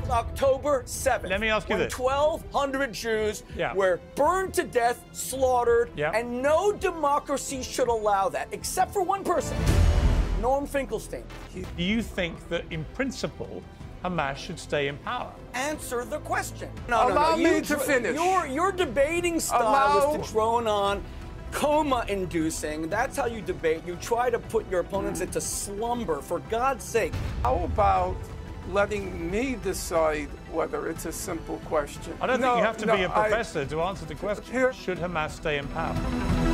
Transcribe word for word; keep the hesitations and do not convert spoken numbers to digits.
October seventh. Let me ask you when this. twelve hundred Jews Yeah. were burned to death, slaughtered, Yeah. and no democracy should allow that, except for one person, Norm Finkelstein. Do you think that, in principle, Hamas should stay in power? Answer the question. No, Allow no, no. me You to dr- finish. Your, your debating style Allow- is to drone on, coma-inducing. That's how you debate. You try to put your opponents into slumber, for God's sake. How about letting me decide whether it's a simple question? I don't No, think you have to no, be a I- professor to answer the question. Here- Should Hamas stay in power?